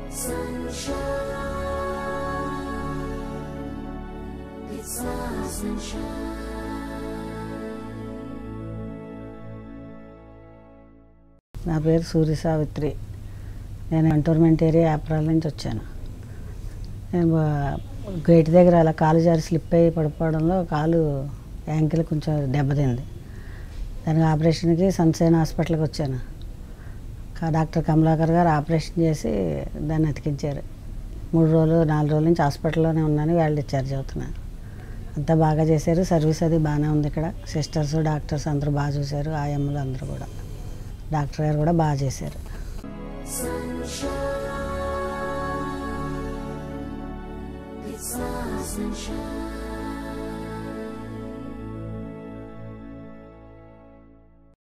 నా పేరు సూర్య సావిత్రి. నేను కంటోన్మెంట్ ఏరియా యాప్రాల నుంచి వచ్చాను. నేను గేట్ దగ్గర అలా కాలు జారి స్లిప్ అయ్యి పడిపోవడంలో కాలు యాంకిల్ కొంచెం దెబ్బతింది. దానికి ఆపరేషన్కి సన్షైన్ హాస్పిటల్కి వచ్చాను. డాక్టర్ కమలాకర్ గారు ఆపరేషన్ చేసి దాన్ని అతికించారు. 3 రోజులు 4 రోజుల నుంచి హాస్పిటల్లోనే ఉన్నాను. వాళ్ళు డిశ్చార్జ్ అవుతున్నాను. అంతా బాగా చేశారు. సర్వీస్ అది బాగానే ఉంది. ఇక్కడ సిస్టర్స్ డాక్టర్స్ అందరూ బాగా చూశారు. ఆయమ్మలు అందరూ కూడా, డాక్టర్ గారు కూడా బాగా చేశారు. Sunshine.